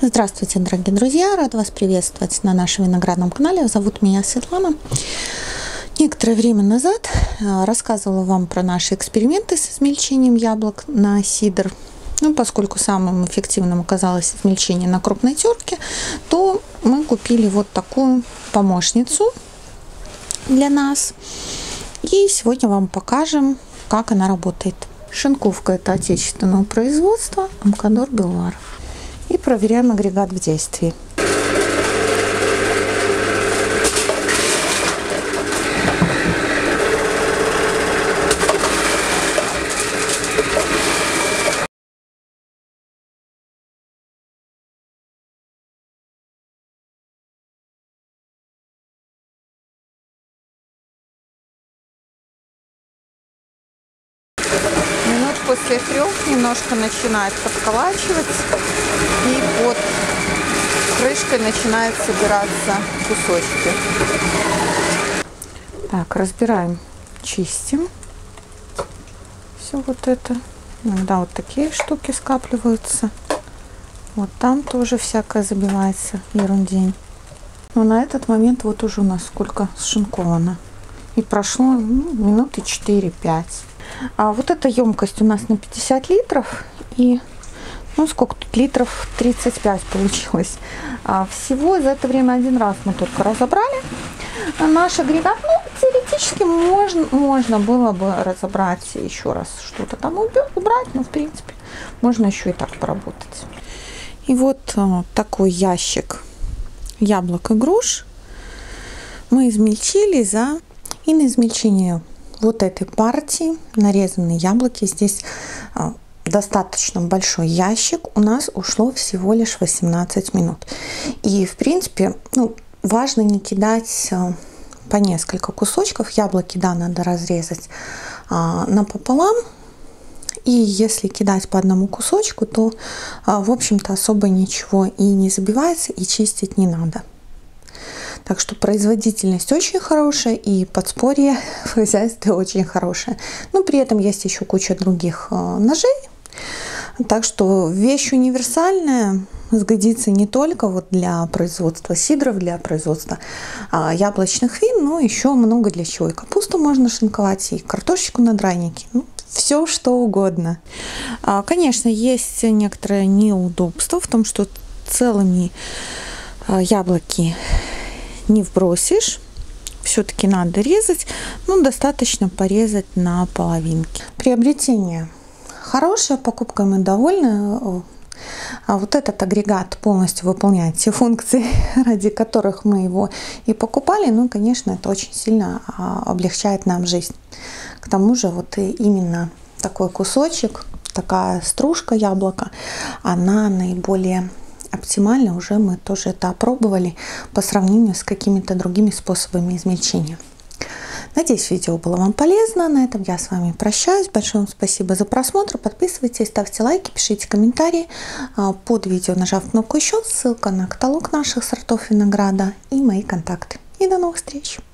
Здравствуйте, дорогие друзья! Рада вас приветствовать на нашем виноградном канале. Зовут меня Светлана. Некоторое время назад рассказывала вам про наши эксперименты с измельчением яблок на сидр. Поскольку самым эффективным оказалось измельчение на крупной терке, то мы купили вот такую помощницу для нас. И сегодня вам покажем, как она работает. Шинковка — это отечественного производства Амкадор Белвар. И проверяем агрегат в действии. Минут после 3 немножко начинает подколачивать, и под крышкой начинают собираться кусочки. Так, разбираем, чистим все вот это. Иногда вот такие штуки скапливаются. Вот там тоже всякое забивается, ерундень. Но на этот момент вот уже у нас сколько сшинковано. И прошло минуты 4-5. А вот эта емкость у нас на 50 литров. И сколько тут литров? 35 получилось. Всего за это время один раз мы только разобрали наш агрегат. Теоретически можно было бы разобрать еще раз, что-то там убрать, но в принципе можно еще и так поработать. И вот такой ящик яблок и груш мы измельчили и на измельчение вот этой партии нарезанные яблоки. Здесь достаточно большой ящик, у нас ушло всего лишь 18 минут. И в принципе важно не кидать по несколько кусочков. Яблоки, да, надо разрезать напополам. И если кидать по одному кусочку, то в общем-то особо ничего и не забивается, и чистить не надо. Так что производительность очень хорошая, и подспорье в хозяйстве очень хорошее. Но при этом есть еще куча других ножей. Так что вещь универсальная, сгодится не только вот для производства сидров, для производства яблочных вин, но еще много для чего. И капусту можно шинковать, и картошечку на драники. Все что угодно. Конечно, есть некоторое неудобство в том, что целыми яблоки не вбросишь. Все-таки надо резать. Достаточно порезать на половинки. Приобретение хорошая, покупкой мы довольны. Вот этот агрегат полностью выполняет все функции, ради которых мы его и покупали. Конечно, это очень сильно облегчает нам жизнь. К тому же вот именно такой кусочек, такая стружка яблока, она наиболее оптимальна. Уже мы тоже это опробовали по сравнению с какими-то другими способами измельчения. Надеюсь, видео было вам полезно. На этом я с вами прощаюсь. Большое вам спасибо за просмотр. Подписывайтесь, ставьте лайки, пишите комментарии. Под видео, нажав кнопку «Еще», ссылка на каталог наших сортов винограда и мои контакты. И до новых встреч!